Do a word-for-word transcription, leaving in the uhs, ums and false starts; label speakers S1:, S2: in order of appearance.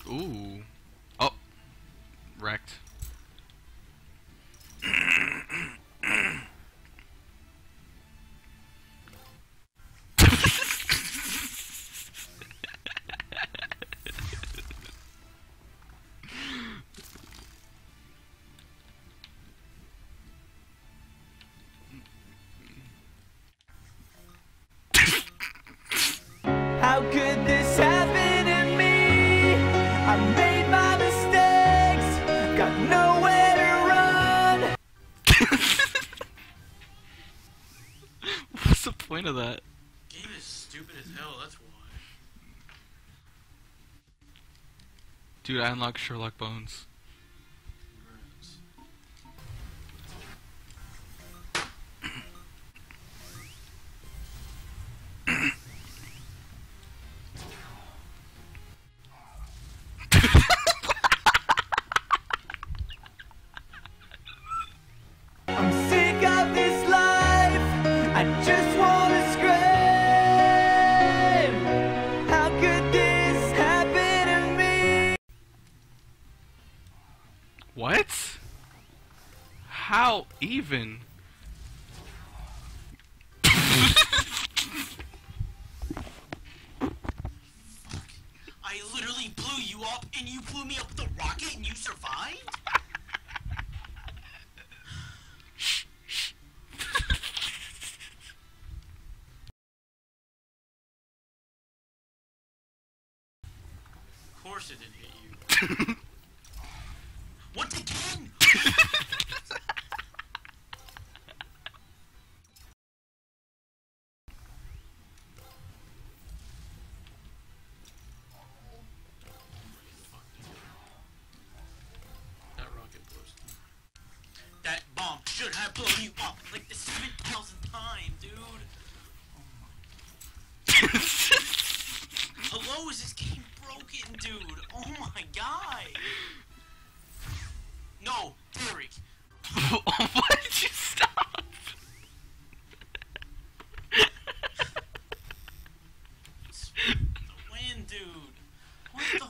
S1: Ooh. Oh. Wrecked.
S2: How could this happen to me? I made my mistakes, got nowhere to run.
S1: What's the point of that?
S3: Game is stupid as hell, that's why.
S1: Dude, I unlocked Sherlock Bones.
S2: I'm sick of this life, I just wanna scream. How could this happen to me?
S1: What? How even?
S3: I literally blew you up and you blew me up with a rocket and you survived? Of course it didn't hit you. Once again! That rocket blows. That bomb should have blown you up like the seven thousand time, dude. Oh my. Hello, is this game broken, dude? Oh my god. No, Derek.
S1: Why did you stop?
S3: The win, dude. What the